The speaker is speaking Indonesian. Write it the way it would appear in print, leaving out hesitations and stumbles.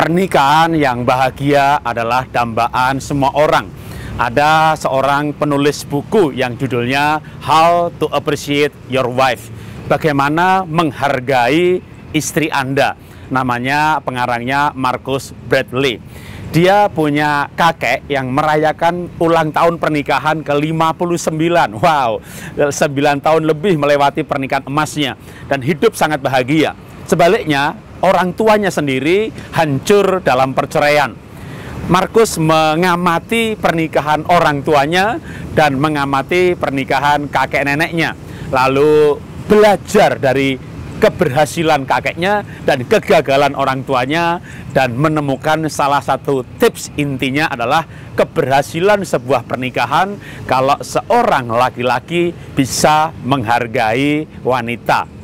Pernikahan yang bahagia adalah dambaan semua orang. Ada seorang penulis buku yang judulnya How to Appreciate Your Wife. Bagaimana menghargai istri Anda. Namanya pengarangnya Marcus Bradley. Dia punya kakek yang merayakan ulang tahun pernikahan ke-59. Wow, 9 tahun lebih melewati pernikahan emasnya dan hidup sangat bahagia. Sebaliknya, orang tuanya sendiri hancur dalam perceraian. Markus mengamati pernikahan orang tuanya dan mengamati pernikahan kakek neneknya. Lalu belajar dari keberhasilan kakeknya dan kegagalan orang tuanya dan menemukan salah satu tips intinya adalah keberhasilan sebuah pernikahan kalau seorang laki-laki bisa menghargai wanita.